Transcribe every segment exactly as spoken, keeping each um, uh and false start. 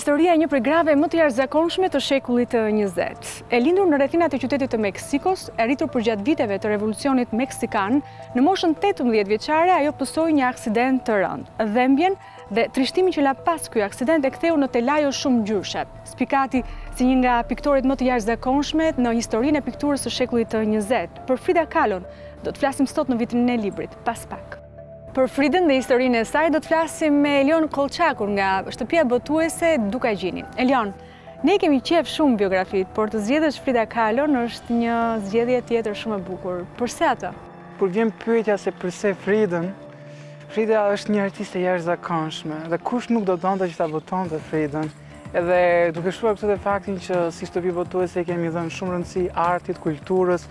historia e një prej grave më të jashtëzakonshme të shekullit të njëzet. E lindur në rrethinat e qytetit të Meksikos, e rritur përgjatë viteve të revolucionit meksikan, në moshën tetëmbëdhjetë vjeçare ajo pësoi një aksident të rëndë. Dhembjen dhe trishtimin që la pas ky aksident e ktheu në telajo shumë ngjyrshe. Spikati si një nga piktorët më të jashtëzakonshme në historinë e pikturës së shekullit të njëzet. Për Frida Kahlon do të flasim sot në vitrinën e librit, pas pak. Për Fridën dhe historinë e saj do të flasim me Elion Kolçakur nga shtëpia botuese Duka Gjini. Elion, ne kemi qef shumë biografit, por të zgjedhësh Frida Kahlon është një zgjedhje tjetër shumë e bukur. Përse atë? Kur vjen pyetja se përse Fridën, Frida është një artiste jashtëzakonshme dhe kush nuk do donte që ta votonte Fridën. Edhe duke shruar këtë faktin që si shtëpi botuese kemi dhënë shumë rëndësi artit, kulturës,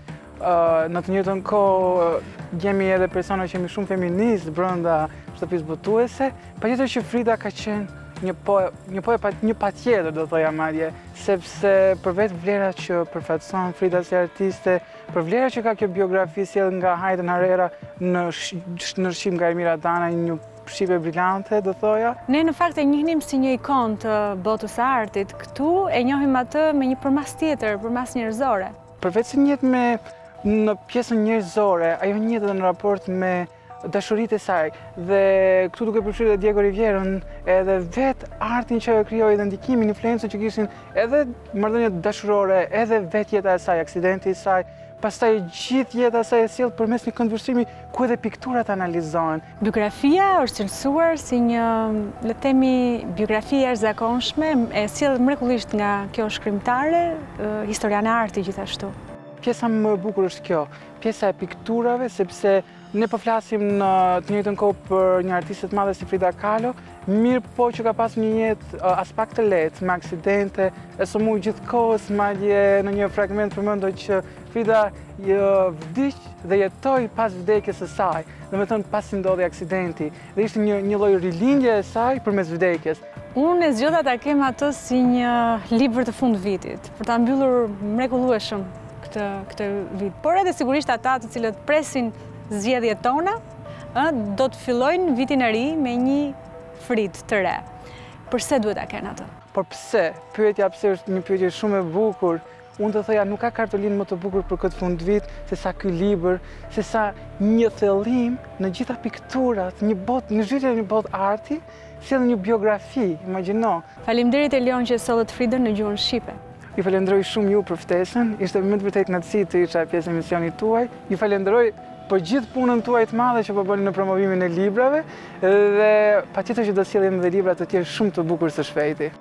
në të njëjtën kohë jemi edhe persona që jemi shumë feminist brenda shtëpisë botuese, patjetër që Frida ka qenë një po një po një patjetër do thoja madje, sepse për vetë vlerat që përfaqëson Frida si artiste, për vlerat që ka kjo biografi sjell nga Hayden Herrera në në shqip nga Elmira Dana, një shqipe brillante do thoja. Ne në fakt e njohim si një ikon të botës së artit, këtu e njohim atë me një përmas tjetër, përmas njerëzore. Përveç se njët me në pjesën njerëzore, ajo njët edhe në raport me dashuritë e saj. Dhe këtu duke përfshirë edhe Diego Rivierën, edhe vetë artin që krijoi dhe ndikimin, influencën që kishin edhe marrëdhëniet dashurore, edhe vetë jeta e saj, aksidenti i saj, pastaj gjithë jeta e saj e sjell përmes një këndvështrimi ku edhe pikturat analizohen. Biografia është cilësuar si një, le të themi, biografi e jashtëzakonshme, e sjell mrekullisht nga kjo shkrimtare, historiane e artit gjithashtu. Pjesa më e bukur është kjo, pjesa e pikturave, sepse ne po flasim në të njëjtën kohë për një artiste të madhe si Frida Kahlo, mirë po që ka pasur një jetë as pak të lehtë, me aksidente, e sëmu gjithkohës, madje në një fragment përmendoj që Frida vdiq dhe jetoi pas vdekjes së saj, domethënë pasi ndodhi aksidenti, dhe ishte një një lloj rilindje e saj përmes vdekjes. Unë e zgjodha ta kem atë si një libër të fundvitit, për ta mbyllur mrekullueshëm këtë këtë vit. Por edhe sigurisht ata të cilët presin zgjedhjet tona, do të fillojnë vitin e ri me një Fridë të re. Përse duhet ta kenë atë? Por pse? Pyetja pse është një pyetje shumë e bukur. Unë të thoja, nuk ka kartolinë më të bukur për këtë fundvit, se sa ky libër, se sa një thellim në gjitha pikturat, një botë, në zhytje një botë arti, sjell një biografi, imagjino. Faleminderit Elion që sollët Fridën në gjuhën shqipe. Ju falenderoj shumë ju për ftesën, ishte më të vërtet kënaqësi të isha pjesë e emisionit tuaj. Ju falenderoj për gjithë punën tuaj të madhe që po bëni në promovimin e librave dhe patjetër që do sjellim edhe libra të tjerë shumë të bukur së shpejti.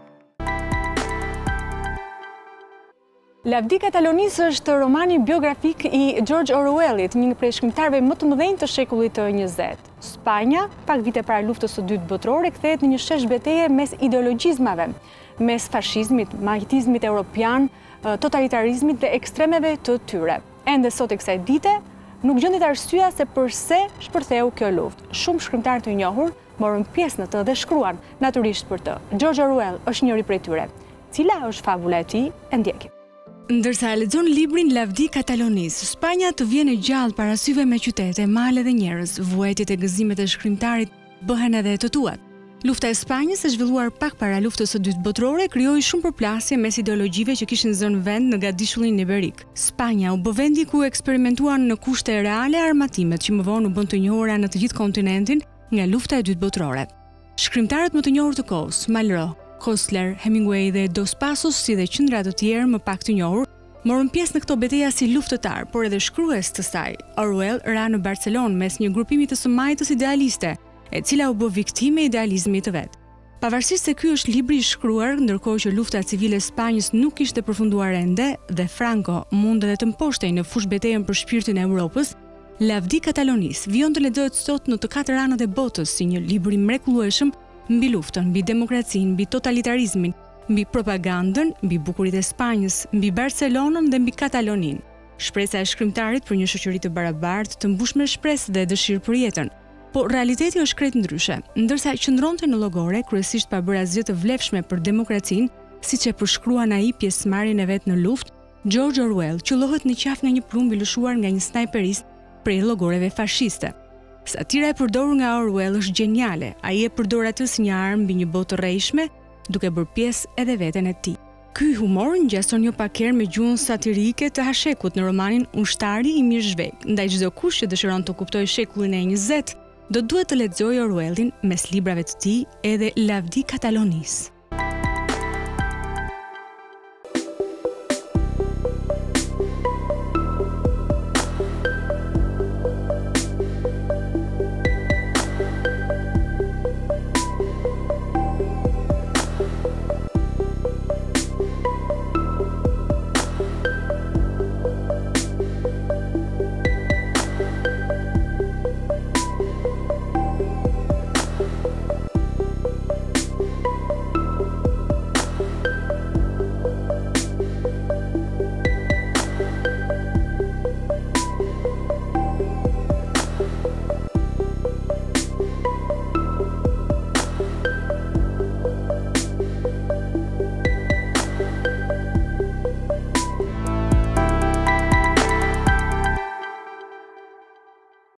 Lavdi Katalonis është romani biografik i George Orwellit, një prej shkrimtarëve më të mëdhenj të shekullit të njëzet. Spanja, pak vite para luftës së dytë botërore, kthehet në një shesh betejë mes ideologjizmave, mes fashizmit, majtizmit europian, totalitarizmit dhe ekstremeve të tyre. Ende sot e kësaj dite, nuk gjendet arsyeja se përse shpërtheu kjo luftë. Shumë shkrimtarë të njohur morën pjesë në të dhe shkruan natyrisht për të. George Orwell është njëri prej tyre. Cila është fabula e tij, e ndjekim. Ndërsa e lexon librin Lavdi Katalonis, Spanja të vjen e gjallë para syve me qytete, male dhe njerëz, vuajtjet e gëzimet e shkrimtarit bëhen edhe të tuat. Lufta e Spanjës, e zhvilluar pak para luftës së dytë botërore, krijoi shumë përplasje mes ideologjive që kishin zënë vend në gadishullin iberik. Spanja u bë vendi ku eksperimentuan në kushte reale armatimet që më vonë u bën të njohura në të gjithë kontinentin nga lufta e dytë botërore. Shkrimtarët më të njohur të kohës, Malraux, Kostler, Hemingway dhe Dos Passos, si dhe qindra të tjerë më pak të njohur, morën pjesë në këto betejë si luftëtar, por edhe shkrues të saj. Orwell ra në Barcelonë mes një grupimi të sëmajtës idealiste, e cila u bë viktime e idealizmit të vet. Pavarësisht se ky është libri i shkruar ndërkohë që lufta civile e Spanjës nuk ishte përfunduar ende dhe Franco mund edhe të mposhtej në fush betejën për shpirtin e Europës, Lavdi Katalonis vijon të lexohet sot në të katër anët e botës si një libër i mrekullueshëm mbi luftën, mbi demokracinë, mbi totalitarizmin, mbi propagandën, mbi bukuritë e Spanjës, mbi Barcelonën dhe mbi Kataloninë. Shpresa e shkrimtarit për një shoqëri të barabartë, të mbushur me shpresë dhe dëshirë për jetën. Po realiteti është krejt ndryshe. Ndërsa qëndronte në llogore, kryesisht pa bërë asgjë të vlefshme për demokracinë, siç e përshkruan ai pjesëmarrjen e vet në luftë, George Orwell qellohet në qafë nga një plumb i lëshuar nga një snajperist prej llogoreve fashiste. Satira e përdorur nga Orwell është geniale. Ai e përdor atë si një armë mbi një botë të rrejshme, duke bërë pjesë edhe veten e tij. Ky humor ngjason jo pak herë me gjuhën satirike të Hashekut në romanin Ushtari i Mirëzhvek, ndaj çdo kush që dëshiron të kuptojë shekullin e njëzet, do duhet të lexojë Orwellin mes librave të tij edhe Lavdi Katalonis.